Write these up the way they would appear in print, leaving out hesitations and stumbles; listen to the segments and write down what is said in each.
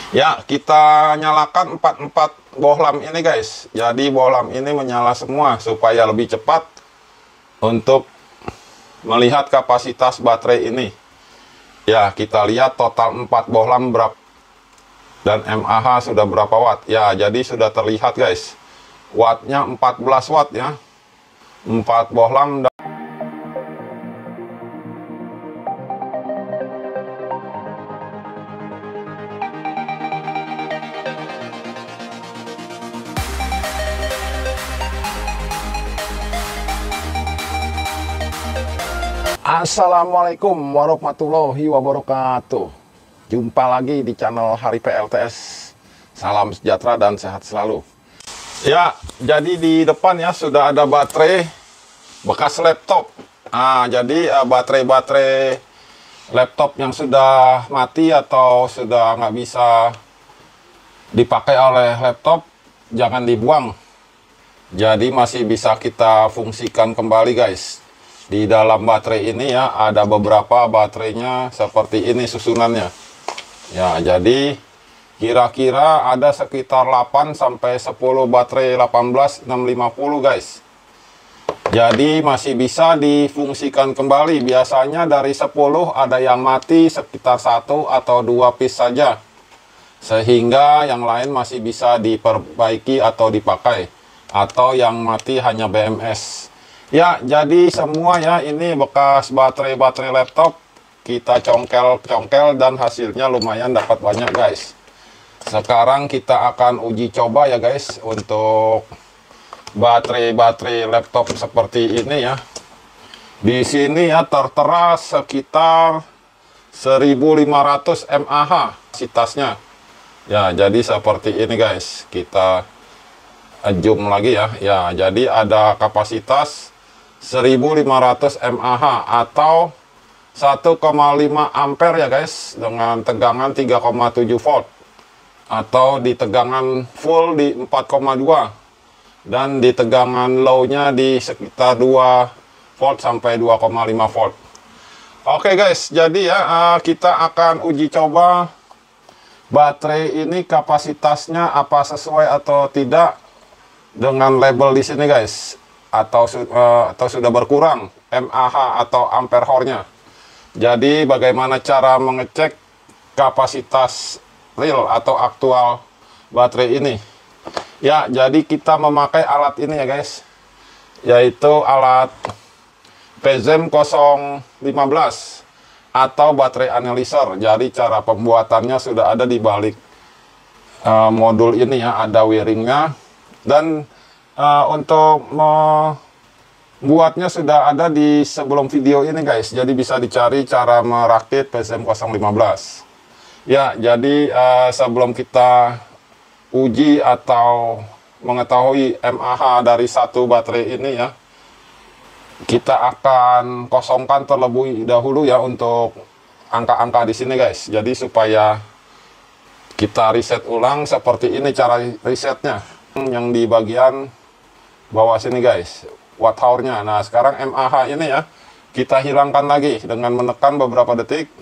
Ya, kita nyalakan 44 bohlam ini guys. Jadi bohlam ini menyala semua supaya lebih cepat untuk melihat kapasitas baterai ini. Ya, kita lihat total 4 bohlam berapa dan mAh sudah berapa watt. Ya, jadi sudah terlihat guys. Wattnya 14 watt ya. 4 bohlam. Assalamualaikum warahmatullahi wabarakatuh. Jumpa lagi di channel Hari PLTS. Salam sejahtera dan sehat selalu. Ya, jadi di depan ya sudah ada baterai bekas laptop. Jadi baterai laptop yang sudah mati atau sudah nggak bisa dipakai oleh laptop, jangan dibuang. Jadi masih bisa kita fungsikan kembali guys. Di dalam baterai ini ya ada beberapa baterainya seperti ini susunannya. Ya, jadi kira-kira ada sekitar 8 sampai 10 baterai 18650 guys. Jadi masih bisa difungsikan kembali. Biasanya dari 10 ada yang mati sekitar 1 atau 2 piece saja. Sehingga yang lain masih bisa diperbaiki atau dipakai. Atau yang mati hanya BMS. Ya, jadi semua ya ini bekas baterai laptop kita congkel dan hasilnya lumayan dapat banyak guys. Sekarang kita akan uji coba ya guys untuk baterai laptop seperti ini ya. Di sini ya tertera sekitar 1500 mAh kapasitasnya. Ya, jadi seperti ini guys. Kita zoom lagi ya. Ya, jadi ada kapasitas 1500 mAh atau 1,5 ampere ya guys, dengan tegangan 3,7 volt atau di tegangan full di 4,2 dan di tegangan low-nya di sekitar 2 volt sampai 2,5 volt. Oke guys, jadi ya kita akan uji coba baterai ini kapasitasnya apa sesuai atau tidak dengan label di sini guys. Atau sudah berkurang mAh atau ampere hour-nya. Jadi bagaimana cara mengecek kapasitas real atau aktual baterai ini? Ya, jadi kita memakai alat ini ya guys, yaitu alat PZEM 015 atau baterai analyzer. Jadi cara pembuatannya sudah ada di balik modul ini ya, ada wiringnya. Dan untuk membuatnya sudah ada di sebelum video ini guys. Jadi bisa dicari cara merakit PZEM 015. Ya, jadi sebelum kita uji atau mengetahui mAh dari satu baterai ini ya, kita akan kosongkan terlebih dahulu ya untuk angka-angka di sini guys. Jadi supaya kita reset ulang seperti ini cara resetnya. Yang di bagian bawah sini guys, watt hour-nya. Nah, sekarang mAh ini ya kita hilangkan lagi dengan menekan beberapa detik.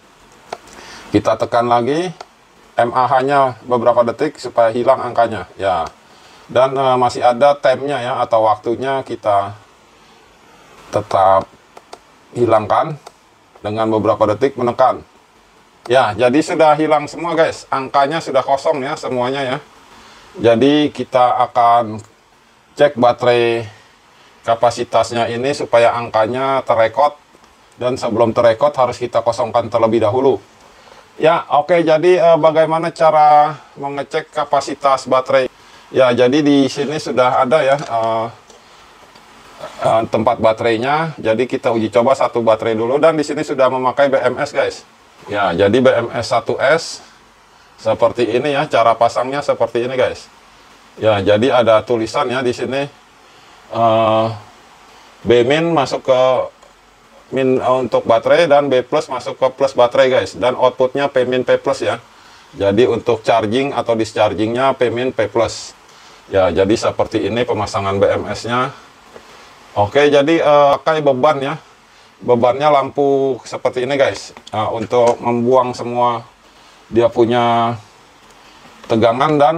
Kita tekan lagi mAh-nya beberapa detik supaya hilang angkanya ya. Dan masih ada time-nya ya atau waktunya, kita tetap hilangkan dengan beberapa detik menekan. Ya, jadi sudah hilang semua guys. Angkanya sudah kosong ya semuanya ya. Jadi kita akan cek baterai kapasitasnya ini supaya angkanya terekod, dan sebelum terekod harus kita kosongkan terlebih dahulu. Ya, oke, jadi bagaimana cara mengecek kapasitas baterai? Ya, jadi di sini sudah ada ya tempat baterainya. Jadi kita uji coba satu baterai dulu, dan di sini sudah memakai BMS guys. Ya, jadi BMS 1S seperti ini ya, cara pasangnya seperti ini guys. Ya, jadi ada tulisan ya di sini B- masuk ke min untuk baterai dan B+ masuk ke plus baterai guys, dan outputnya P- P+ ya. Jadi untuk charging atau dischargingnya P-, P+. Ya, jadi seperti ini pemasangan BMS-nya. Oke, jadi pakai beban ya. Bebannya lampu seperti ini guys. Untuk membuang semua dia punya tegangan dan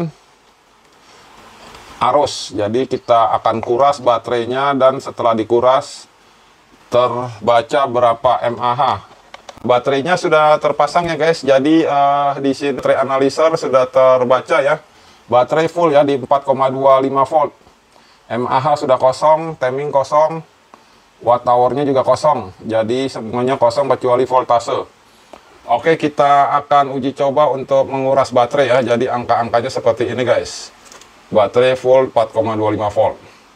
arus. Jadi kita akan kuras baterainya, dan setelah dikuras terbaca berapa mAh. Baterainya sudah terpasang ya guys. Jadi di sini baterai analyzer sudah terbaca ya. Baterai full ya di 4,25 volt. mAh sudah kosong, timing kosong, watt hour-nya juga kosong. Jadi semuanya kosong kecuali voltase. Oke, kita akan uji coba untuk menguras baterai ya. Jadi angka-angkanya seperti ini guys. Baterai full 4,25 volt.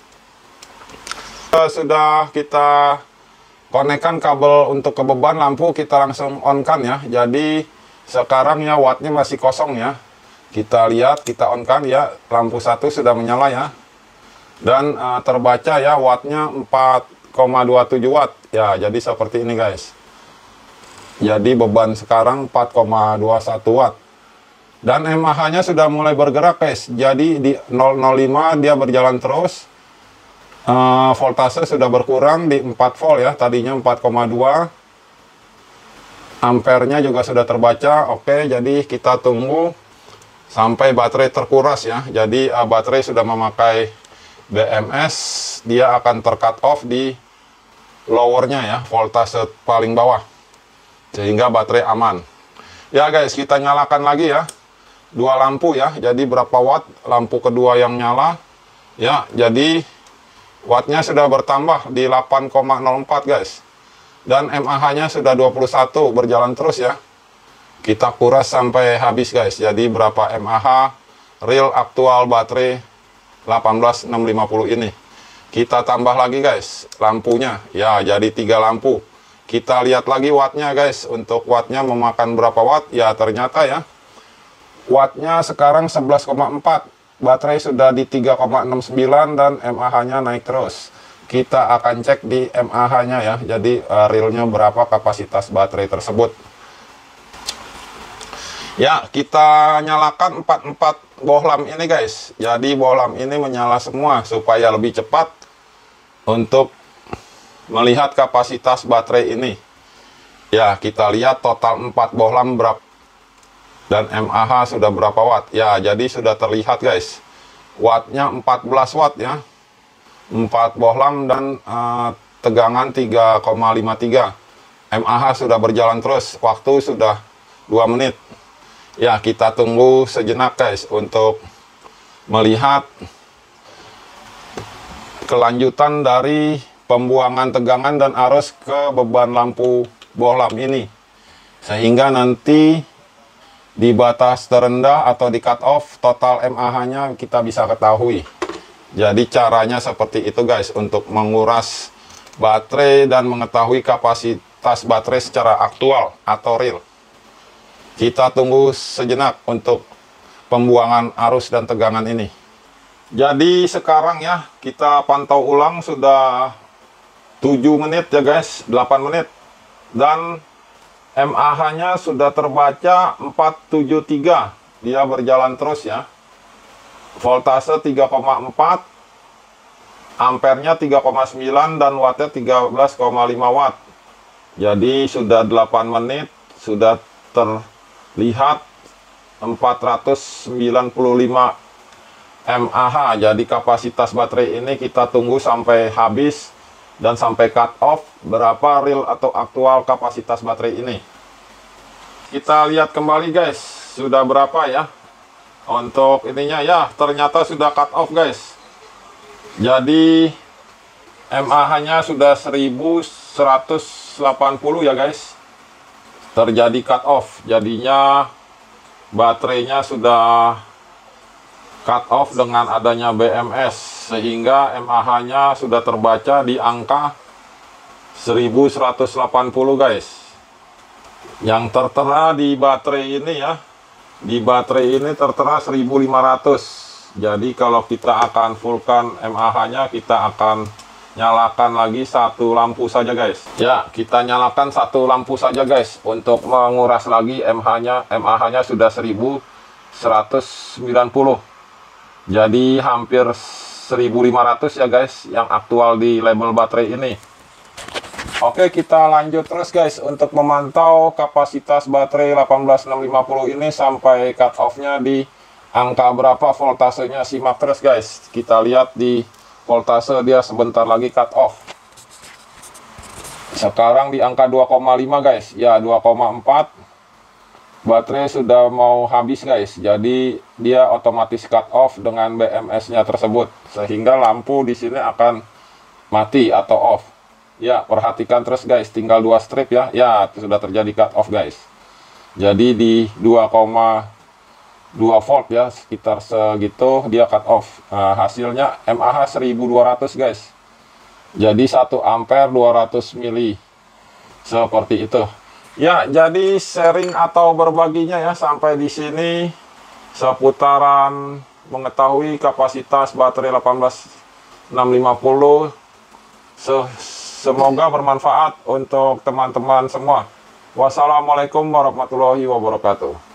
Sudah kita konekkan kabel untuk ke beban lampu, kita langsung on kan ya. Jadi sekarang ya wattnya masih kosong ya. Kita lihat, kita on kan ya. Lampu satu sudah menyala ya. Dan terbaca ya wattnya 4,27 watt. Ya, jadi seperti ini guys. Jadi beban sekarang 4,21 watt. Dan mAh-nya sudah mulai bergerak guys. Jadi di 005 dia berjalan terus. Voltase sudah berkurang di 4 volt ya, tadinya 4,2. Ampernya juga sudah terbaca. Oke, jadi kita tunggu sampai baterai terkuras ya. Jadi baterai sudah memakai BMS, dia akan tercut off di lowernya ya, voltase paling bawah, sehingga baterai aman. Ya guys, kita nyalakan lagi ya, dua lampu ya. Jadi berapa watt lampu kedua yang nyala ya. Jadi wattnya sudah bertambah di 8,04 guys. Dan mAh-nya sudah 21, berjalan terus ya. Kita kuras sampai habis guys. Jadi berapa mAh real aktual baterai 18650 ini. Kita tambah lagi guys lampunya. Ya, jadi 3 lampu. Kita lihat lagi wattnya guys. Untuk wattnya memakan berapa watt? Ya, ternyata ya wattnya sekarang 11,4. Baterai sudah di 3,69 dan mAh-nya naik terus. Kita akan cek di mAh-nya ya. Jadi realnya berapa kapasitas baterai tersebut. Ya, kita nyalakan 44 bohlam ini guys. Jadi bohlam ini menyala semua supaya lebih cepat untuk melihat kapasitas baterai ini. Ya, kita lihat total 4 bohlam berapa. Dan mAh sudah berapa watt? Ya, jadi sudah terlihat guys. Wattnya 14 watt ya. 4 bohlam dan tegangan 3,53. mAh sudah berjalan terus. Waktu sudah 2 menit. Ya, kita tunggu sejenak guys untuk melihat kelanjutan dari pembuangan tegangan dan arus ke beban lampu bohlam ini. Sehingga nanti di batas terendah atau di cut off total mAh-nya kita bisa ketahui. Jadi caranya seperti itu guys untuk menguras baterai dan mengetahui kapasitas baterai secara aktual atau real. Kita tunggu sejenak untuk pembuangan arus dan tegangan ini. Jadi sekarang ya kita pantau ulang sudah 7 menit ya guys, 8 menit. Dan mAh-nya sudah terbaca 473. Dia berjalan terus ya. Voltase 3,4, ampernya 3,9 dan wattnya 13,5 watt. Jadi sudah 8 menit sudah terlihat 495 mAh. Jadi kapasitas baterai ini kita tunggu sampai habis dan sampai cut off berapa real atau aktual kapasitas baterai ini. Kita lihat kembali guys, sudah berapa ya untuk ininya ya. Ternyata sudah cut off guys. Jadi mAh-nya sudah 1180 ya guys. Terjadi cut off, jadinya baterainya sudah cut off dengan adanya BMS, sehingga mAh-nya sudah terbaca di angka 1180 guys. Yang tertera di baterai ini ya, di baterai ini tertera 1500. Jadi kalau kita akan fullkan mAh-nya, kita akan nyalakan lagi satu lampu saja guys. Ya, kita nyalakan satu lampu saja guys untuk menguras lagi mAh-nya. mAh-nya sudah 1190. Jadi hampir 1500 ya guys yang aktual di label baterai ini. Oke, kita lanjut terus guys untuk memantau kapasitas baterai 18650 ini sampai cut off-nya di angka berapa voltasenya simak terus guys. Kita lihat di voltase dia sebentar lagi cut off. Sekarang di angka 2,5 guys. Ya 2,4. Baterai sudah mau habis guys. Jadi dia otomatis cut off dengan BMS-nya tersebut. Sehingga lampu di sini akan mati atau off. Ya, perhatikan terus guys. Tinggal 2 strip ya. Ya, sudah terjadi cut off guys. Jadi di 2,2 volt ya, sekitar segitu dia cut off. Nah, hasilnya mAh 1200 guys. Jadi 1 ampere 200 mili. Seperti itu. Ya, jadi sharing atau berbaginya ya sampai di sini seputaran mengetahui kapasitas baterai 18650. Semoga bermanfaat untuk teman-teman semua. Wassalamualaikum warahmatullahi wabarakatuh.